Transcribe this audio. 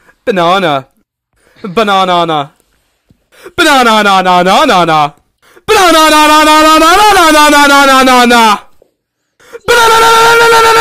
Banana. Banana. Banana na na na na na. Banana na na na na na na na na na na na. Banana na na na na na